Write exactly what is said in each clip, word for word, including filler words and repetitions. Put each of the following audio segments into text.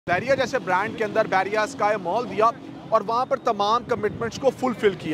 बैरिया जैसे ब्रांड के अंदर बैरिया स्काई मॉल दिया और वहां पर तमाम कमिटमेंट्स को फुलफिल किया।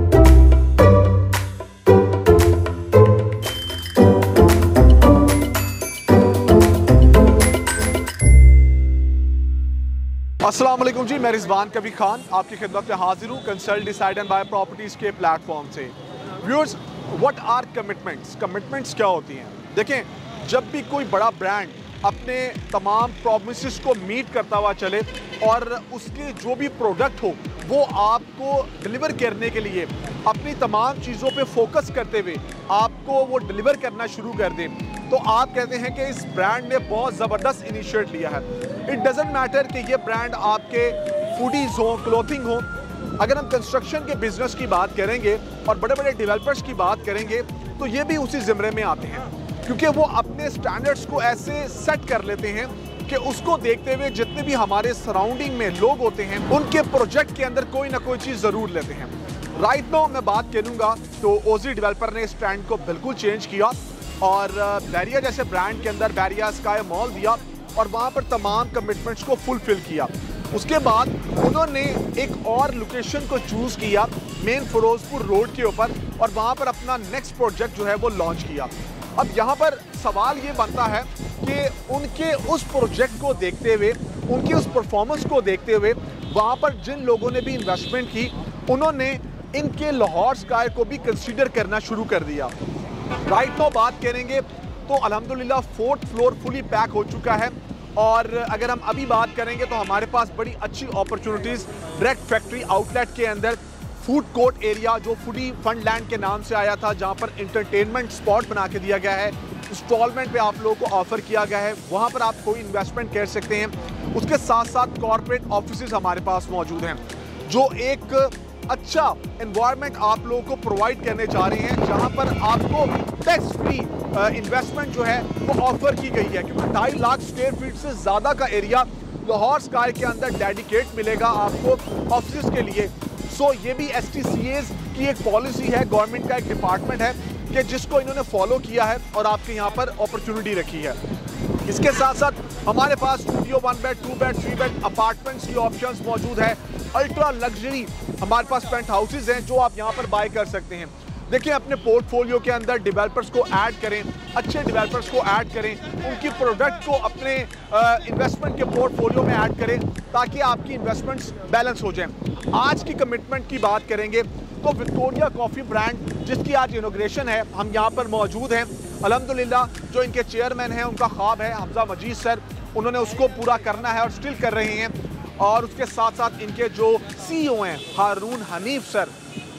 अस्सलाम वालेकुम जी, मैं रिजवान कबीर खान आपकी खिदमत में हाजिर हूँ consult decide and buy properties के प्लेटफॉर्म से। Viewers, what are commitments? Commitments क्या होती हैं? देखें, जब भी कोई बड़ा ब्रांड अपने तमाम प्रॉमिसेस को मीट करता हुआ चले और उसके जो भी प्रोडक्ट हो वो आपको डिलीवर करने के लिए अपनी तमाम चीज़ों पे फोकस करते हुए आपको वो डिलीवर करना शुरू कर दे, तो आप कहते हैं कि इस ब्रांड ने बहुत ज़बरदस्त इनिशिएट लिया है। इट डजेंट मैटर कि ये ब्रांड आपके फूडीज़ हो, क्लोथिंग हो। अगर हम कंस्ट्रक्शन के बिजनेस की बात करेंगे और बड़े बड़े डेवलपर्स की बात करेंगे तो ये भी उसी ज़िम्रे में आते हैं, क्योंकि वो अपने स्टैंडर्ड्स को ऐसे सेट कर लेते हैं कि उसको देखते हुए जितने भी हमारे सराउंडिंग में लोग होते हैं उनके प्रोजेक्ट के अंदर कोई ना कोई चीज़ ज़रूर लेते हैं। राइट नाउ मैं बात करूँगा तो ओजी डेवलपर ने इस ट्रेंड को बिल्कुल चेंज किया और बैरिया जैसे ब्रांड के अंदर बैरिया स्काई मॉल दिया और वहाँ पर तमाम कमिटमेंट्स को फुलफिल किया। उसके बाद उन्होंने एक और लोकेशन को चूज़ किया मेन फिरोजपुर रोड के ऊपर और वहाँ पर अपना नेक्स्ट प्रोजेक्ट जो है वो लॉन्च किया। अब यहाँ पर सवाल ये बनता है कि उनके उस प्रोजेक्ट को देखते हुए, उनकी उस परफॉर्मेंस को देखते हुए वहाँ पर जिन लोगों ने भी इन्वेस्टमेंट की उन्होंने इनके लाहौर स्काई को भी कंसीडर करना शुरू कर दिया। राइट नाउ बात करेंगे तो अल्हम्दुलिल्लाह फोर्थ फ्लोर फुली पैक हो चुका है और अगर हम अभी बात करेंगे तो हमारे पास बड़ी अच्छी अपॉर्चुनिटीज़ डायरेक्ट फैक्ट्री आउटलेट के अंदर फूड कोर्ट एरिया जो फूडी फंड लैंड के नाम से आया था, जहां पर इंटरटेनमेंट स्पॉट बना के दिया गया है, इंस्टॉलमेंट पे आप लोगों को ऑफर किया गया है, वहां पर आप कोई इन्वेस्टमेंट कर सकते हैं। उसके साथ साथ कॉर्पोरेट ऑफिसेज हमारे पास मौजूद हैं जो एक अच्छा एनवायरनमेंट आप लोगों को प्रोवाइड करने जा रहे हैं, जहां पर आपको टैक्स फ्री इन्वेस्टमेंट जो है वो ऑफर की गई है, क्योंकि ढाई लाख स्क्वायर फीट से ज़्यादा का एरिया लाहौर स्काई के अंदर डेडिकेट मिलेगा आपको ऑफिस के लिए। सो so, ये भी एस टी सी एज़ की एक पॉलिसी है, गवर्नमेंट का एक डिपार्टमेंट है कि जिसको इन्होंने फॉलो किया है और आपके यहाँ पर अपॉर्चुनिटी रखी है। इसके साथ साथ हमारे पास studio one bed, two bed, three bed apartments की ऑप्शंस मौजूद है। अल्ट्रा लग्जरी हमारे पास पेंट हाउसेज हैं जो आप यहाँ पर बाय कर सकते हैं। देखिए, अपने पोर्टफोलियो के अंदर डेवलपर्स को ऐड करें, अच्छे डेवलपर्स को ऐड करें, उनकी प्रोडक्ट को अपने इन्वेस्टमेंट के पोर्टफोलियो में ऐड करें ताकि आपकी इन्वेस्टमेंट्स बैलेंस हो जाएं। आज की कमिटमेंट की बात करेंगे तो विक्टोरिया कॉफ़ी ब्रांड जिसकी आज इनॉग्रेशन है, हम यहाँ पर मौजूद हैं। अल्हम्दुलिल्लाह जो इनके चेयरमैन हैं उनका ख्वाब है हमजा मजीद सर, उन्होंने उसको पूरा करना है और स्टिल कर रहे हैं। और उसके साथ साथ इनके जो सी ई ओ हैं हारून हनीफ सर,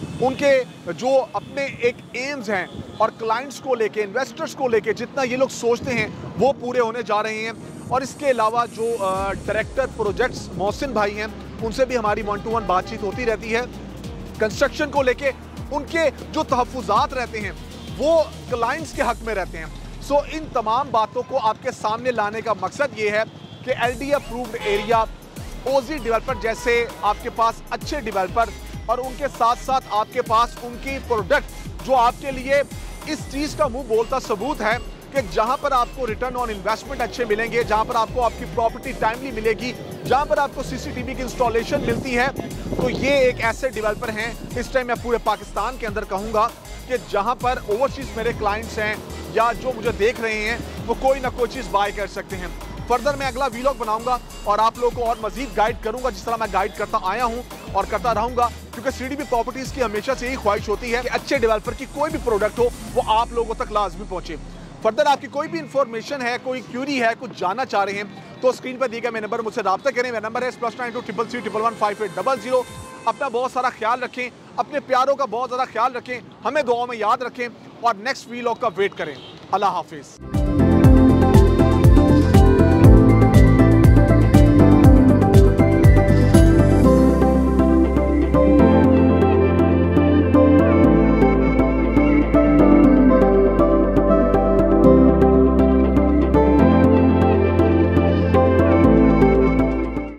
उनके जो अपने एक एम्स हैं और क्लाइंट्स को लेके, इन्वेस्टर्स को लेके जितना ये लोग सोचते हैं वो पूरे होने जा रहे हैं। और इसके अलावा जो डायरेक्टर प्रोजेक्ट्स मोहसिन भाई हैं उनसे भी हमारी वन टू वन बातचीत होती रहती है। कंस्ट्रक्शन को लेके उनके जो तहफ़्फ़ुज़ात रहते हैं वो क्लाइंट्स के हक़ में रहते हैं। सो इन तमाम बातों को आपके सामने लाने का मकसद ये है कि L D approved area, OG developer जैसे आपके पास अच्छे डेवलपर और उनके साथ साथ आपके पास उनकी प्रोडक्ट जो आपके लिए इस चीज़ का मुंह बोलता सबूत है कि जहां पर आपको रिटर्न ऑन इन्वेस्टमेंट अच्छे मिलेंगे, जहां पर आपको आपकी प्रॉपर्टी टाइमली मिलेगी, जहां पर आपको सीसीटीवी की इंस्टॉलेशन मिलती है, तो ये एक ऐसे डेवलपर हैं, इस टाइम मैं पूरे पाकिस्तान के अंदर कहूँगा कि जहाँ पर ओवरसीज़ मेरे क्लाइंट्स हैं या जो मुझे देख रहे हैं वो कोई ना कोई चीज़ बाय कर सकते हैं। फर्दर मैं अगला वीलॉग बनाऊंगा और आप लोगों को और मजीद गाइड करूंगा जिस तरह मैं गाइड करता आया हूं और करता रहूंगा, क्योंकि सीडीबी प्रॉपर्टीज की हमेशा से यही ख्वाहिश होती है कि अच्छे डेवलपर की कोई भी प्रोडक्ट हो वो आप लोगों तक लाजमी पहुंचे। फर्दर आपकी कोई भी इंफॉर्मेशन है, कोई क्यूरी है, कुछ जानना चाह रहे हैं तो स्क्रीन पर दिए गए मेरे नंबर मुझसे रब्ता करें। मेरा नंबर है plus nine two triple three triple one five eight double zero. अपना बहुत सारा ख्याल रखें, अपने प्यारों का बहुत ज़्यादा ख्याल रखें, हमें दुआओं में याद रखें और नेक्स्ट वीलॉग का वेट करें। अल्लाह हाफिज़।